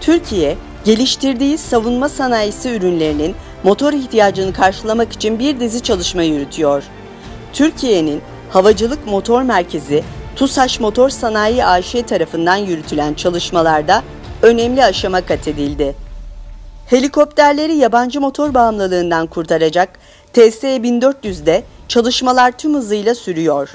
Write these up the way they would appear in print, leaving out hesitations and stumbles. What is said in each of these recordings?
Türkiye, geliştirdiği savunma sanayisi ürünlerinin motor ihtiyacını karşılamak için bir dizi çalışma yürütüyor. Türkiye'nin Havacılık Motor Merkezi, TUSAŞ Motor Sanayi AŞ tarafından yürütülen çalışmalarda önemli aşama kat edildi. Helikopterleri yabancı motor bağımlılığından kurtaracak TS-1400'de çalışmalar tüm hızıyla sürüyor.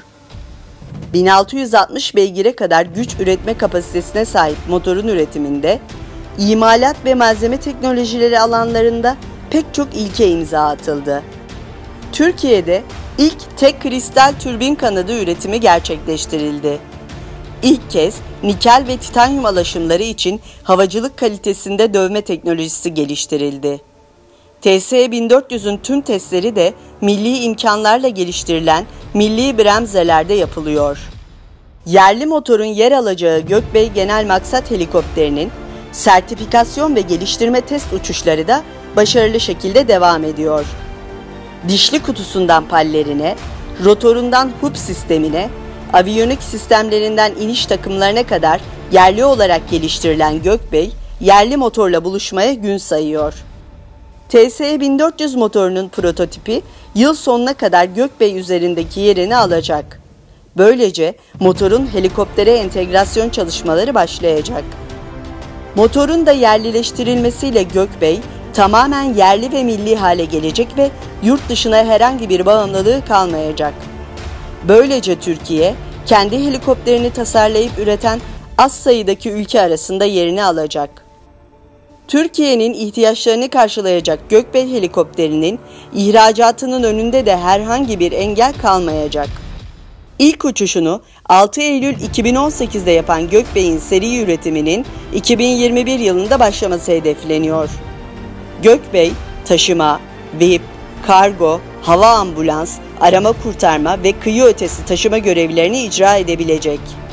1660 beygire kadar güç üretme kapasitesine sahip motorun üretiminde, imalat ve malzeme teknolojileri alanlarında pek çok ilke imza atıldı. Türkiye'de ilk tek kristal türbin kanadı üretimi gerçekleştirildi. İlk kez nikel ve titanyum alaşımları için havacılık kalitesinde dövme teknolojisi geliştirildi. TS-1400'ün tüm testleri de milli imkanlarla geliştirilen milli bremzelerde yapılıyor. Yerli motorun yer alacağı Gökbey Genel Maksat Helikopteri'nin sertifikasyon ve geliştirme test uçuşları da başarılı şekilde devam ediyor. Dişli kutusundan pallerine, rotorundan hub sistemine, aviyonik sistemlerinden iniş takımlarına kadar yerli olarak geliştirilen Gökbey, yerli motorla buluşmaya gün sayıyor. TS-1400 motorunun prototipi yıl sonuna kadar Gökbey üzerindeki yerini alacak. Böylece motorun helikoptere entegrasyon çalışmaları başlayacak. Motorun da yerlileştirilmesiyle Gökbey tamamen yerli ve milli hale gelecek ve yurt dışına herhangi bir bağımlılığı kalmayacak. Böylece Türkiye, kendi helikopterini tasarlayıp üreten az sayıdaki ülke arasında yerini alacak. Türkiye'nin ihtiyaçlarını karşılayacak Gökbey helikopterinin ihracatının önünde de herhangi bir engel kalmayacak. İlk uçuşunu 6 Eylül 2018'de yapan Gökbey'in seri üretiminin 2021 yılında başlaması hedefleniyor. Gökbey, taşıma, VIP, kargo, hava ambulans, arama kurtarma ve kıyı ötesi taşıma görevlerini icra edebilecek.